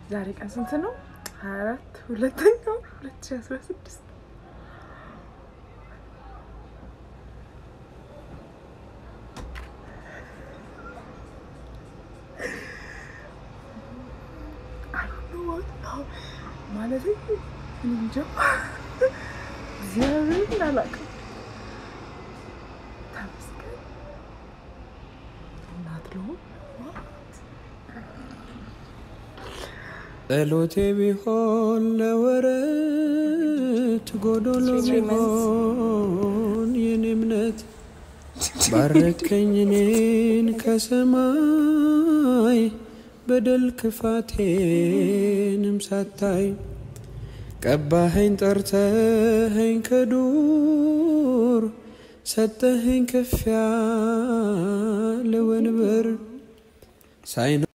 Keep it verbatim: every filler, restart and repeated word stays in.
ዛሬ ቀን ስንት ነው? ሃያ አራት ሁለተኛው ሁለት ሺህ አስራ ስድስት ማለት እንጃ ዚያረን ላላቀ ታስከ ናትሎ ጸሎቴ ቢሆን ለወረት ጎዶሎ ቢሆን የኔ እምነት ባረከኝ እኔን ከሰማይ በደል ክፋቴንም ሳታይ ቀባኸኝ ጠርተኸኝ ከዱር ሰጠኸኝ ከፍ ያለ ወንበር ሳይ